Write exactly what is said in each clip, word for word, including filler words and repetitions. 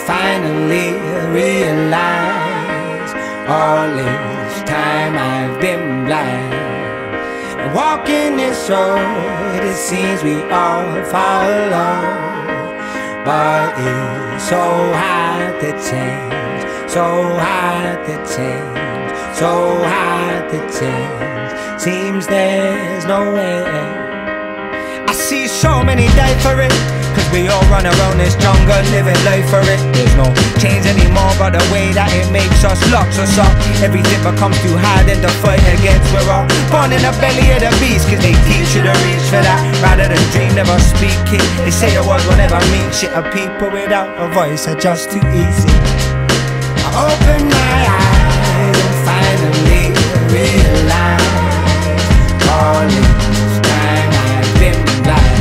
finally realize all this time I've been blind. And walking this road, it seems we all follow, but it's so hard to change, so hard to change, so hard to change. Seems there's no way. I see so many die for it, cause we all run around this jungle living life for it. There's no change anymore but the way that it makes us, locks us up. Everything becomes too hard and the fight against. We're all born in the belly of the beast, cause they teach you to reach for that rather than dream, never speak it. They say the words will never mean shit, and people without a voice are just too easy. I open my eyes and finally realize all this time I've been blind.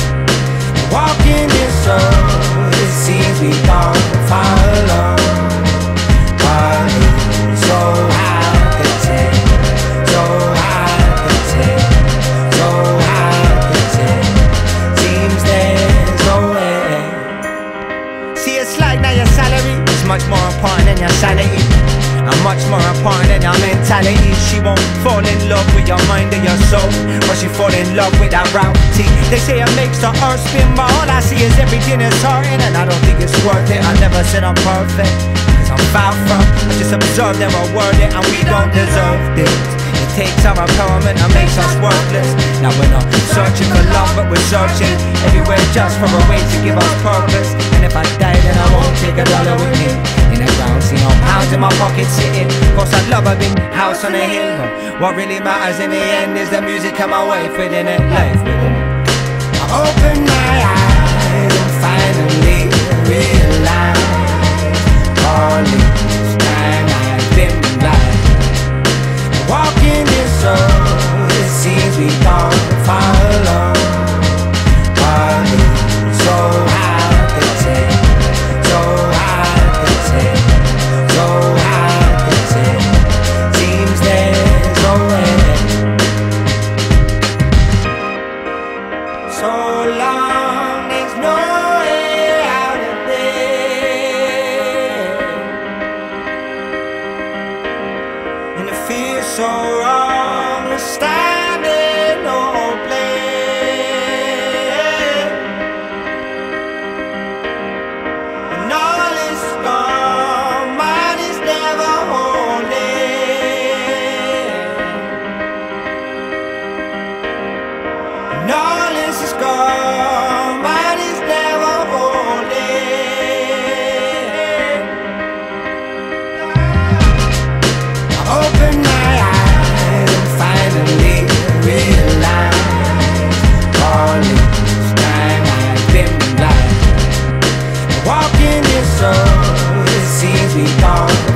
Walking this road, it seems we all follow, but it's so hard to change, so hard to change, so hard to change. Seems there's no way. See, it's like now your salary is much more important than your sanity, and much more important than your mentality. She won't fall in love with your mind and your soul, but she fall in love with that reality. They say it makes the earth spin, but all I see is everything is hurting, and I don't think it's worth it. I never said I'm perfect, cause I'm far from. I just observe them are worth it, and we don't deserve this. It takes our empowerment and makes us worthless. Now we're not searching for love, but we're searching everywhere just for a way to give us purpose. And if I die, then I won't take a dollar with me in the ground. See no pounds in my pocket sitting. Cause I love a big house on a hill, but what really matters in the end is the music and my wife within it, life within it. I open my eyes and finally realize all this time I've been blind. Walking this road, it seems we all follow, but it's so hard to change, so hard to change, so hard to change. Seems there's no way. So long, there's no way out of there, and it feels so wrong to stand in no place, and all is gone, mine is never holding, and all is gone, mine is never holding. I open my eyes and finally realize all this time I've been blind. Walking this road, it seems we all